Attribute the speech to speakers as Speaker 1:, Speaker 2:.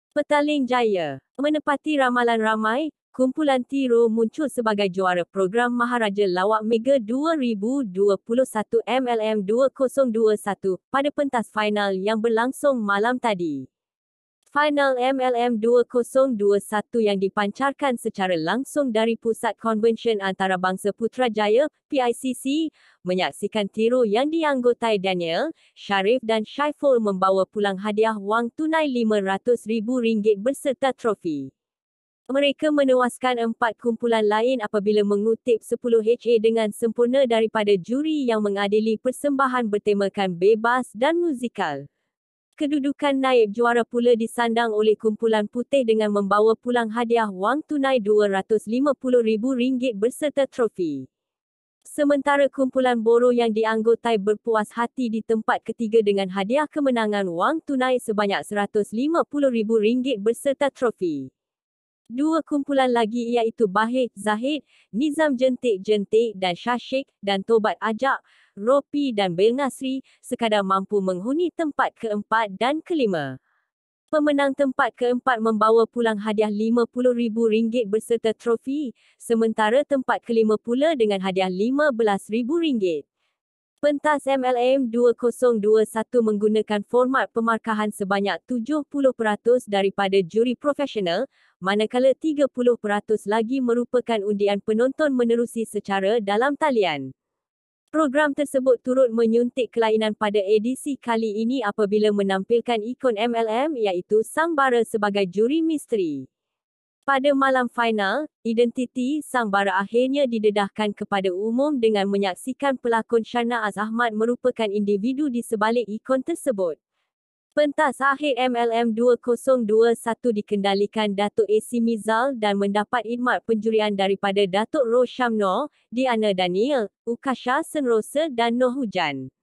Speaker 1: Petaling Jaya. Menepati ramalan ramai, kumpulan Tiro muncul sebagai juara program Maharaja Lawak Mega 2021 MLM 2021 pada pentas final yang berlangsung malam tadi. Final MLM 2021 yang dipancarkan secara langsung dari Pusat Konvensyen Antarabangsa Putrajaya, PICC, menyaksikan Tiro yang dianggotai Daniel, Sharif dan Syaiful membawa pulang hadiah wang tunai RM500,000 berserta trofi. Mereka menewaskan 4 kumpulan lain apabila mengutip 10 HA dengan sempurna daripada juri yang mengadili persembahan bertemakan bebas dan musikal. Kedudukan naib juara pula disandang oleh kumpulan putih dengan membawa pulang hadiah wang tunai RM250,000 berserta trofi. Sementara kumpulan Boro yang dianggotai berpuas hati di tempat ketiga dengan hadiah kemenangan wang tunai sebanyak RM150,000 berserta trofi. 2 kumpulan lagi iaitu Bahid Zahid, Nizam Jentik-Jentik dan Syashik dan Tobat Ajak, Ropi dan Belnasri sekadar mampu menghuni tempat keempat dan kelima. Pemenang tempat keempat membawa pulang hadiah RM50,000 berserta trofi, sementara tempat kelima pula dengan hadiah RM15,000. Pentas MLM 2021 menggunakan format pemarkahan sebanyak 70% daripada juri profesional, manakala 30% lagi merupakan undian penonton menerusi secara dalam talian. Program tersebut turut menyuntik kelainan pada edisi kali ini apabila menampilkan ikon MLM iaitu Sang Bara sebagai juri misteri. Pada malam final, identiti Sang Bara akhirnya didedahkan kepada umum dengan menyaksikan pelakon Sharnaaz Ahmad merupakan individu di sebalik ikon tersebut. Pentas akhir MLM 2021 dikendalikan Datuk AC Mizal dan mendapat khidmat penjurian daripada Datuk Ros Syamnor, Diana Daniel, Ukasha Senrosa dan Noh Hujan.